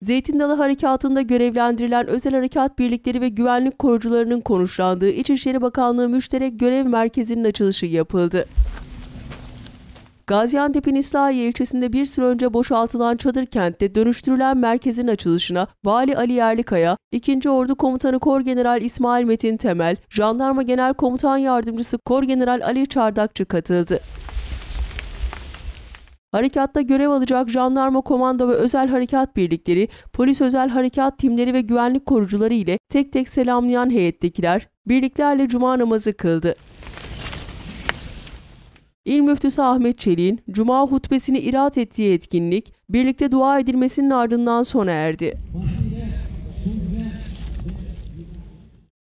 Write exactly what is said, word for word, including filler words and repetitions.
Zeytin Dalı Harekatı'nda görevlendirilen özel harekat birlikleri ve güvenlik korucularının konuşlandığı İçişleri Bakanlığı Müşterek Görev Merkezi'nin açılışı yapıldı. Gaziantep'in İslahiye ilçesinde bir süre önce boşaltılan çadır kentte dönüştürülen merkezin açılışına Vali Ali Yerlikaya, ikinci. Ordu Komutanı Korgeneral İsmail Metin Temel, Jandarma Genel Komutan Yardımcısı Korgeneral Ali Çardakçı katıldı. Harekatta görev alacak jandarma komando ve özel harekat birlikleri, polis özel harekat timleri ve güvenlik korucuları ile tek tek selamlayan heyettekiler, birliklerle cuma namazı kıldı. İl Müftüsü Ahmet Çelik'in Cuma hutbesini iraat ettiği etkinlik, birlikte dua edilmesinin ardından sona erdi.